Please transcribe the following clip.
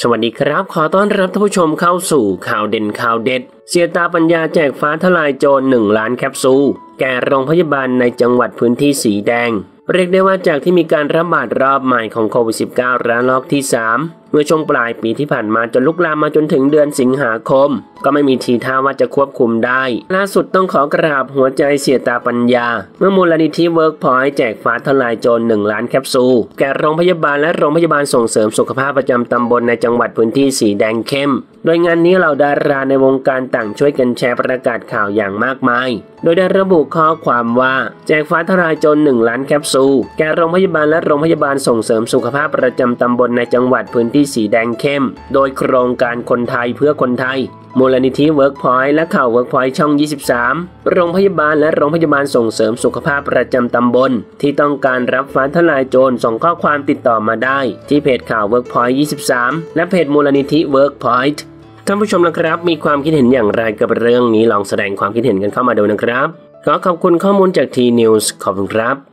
สวัสดีครับขอต้อนรับท่านผู้ชมเข้าสู่ข่าวเด่นข่าวเด็ดเสียตาปัญญาแจกฟ้าทลายโจร1 ล้านแคปซูลแก่โรงพยาบาลในจังหวัดพื้นที่สีแดงเรียกได้ว่าจากที่มีการระบาดรอบใหม่ของโควิด -19 ระลอกที่ 3เมื่อช่วงปลายปีที่ผ่านมาจนลุกลามมาจนถึงเดือนสิงหาคมก็ไม่มีทีท่าว่าจะควบคุมได้ล่าสุดต้องขอกราบหัวใจเสียตาปัญญาเมื่อมูลนิธิเวิร์กพอยต์แจกฟ้าทลายโจร1 ล้านแคปซูลแก่โรงพยาบาลและโรงพยาบาลส่งเสริมสุขภาพประจำตำบลในจังหวัดพื้นที่สีแดงเข้มโดยงานนี้เหล่าดาราในวงการต่างช่วยกันแชร์ประกาศข่าวอย่างมากมายโดยได้ระบุข้อความว่าแจกฟ้าทลายโจร1 ล้านแคปซูลแก่โรงพยาบาลและโรงพยาบาลส่งเสริมสุขภาพประจำตำบลในจังหวัดพื้นที่สีแดงเข้มโดยโครงการคนไทยเพื่อคนไทยมูลนิธิเวิร์กพอยต์และข่าวเวิร์กพอยต์ช่อง 23โรงพยาบาลและโรงพยาบาลส่งเสริมสุขภาพประจำตำบลที่ต้องการรับฟ้าทลายโจรส่งข้อความติดต่อมาได้ที่เพจข่าวเวิร์กพอยต์ 23และเพจมูลนิธิเวิร์กพอยต์ท่านผู้ชมนะครับมีความคิดเห็นอย่างไรกับเรื่องนี้ลองแสดงความคิดเห็นกันเข้ามาดูนะครับขอขอบคุณข้อมูลจากทีนิวส์ขอบคุณครับ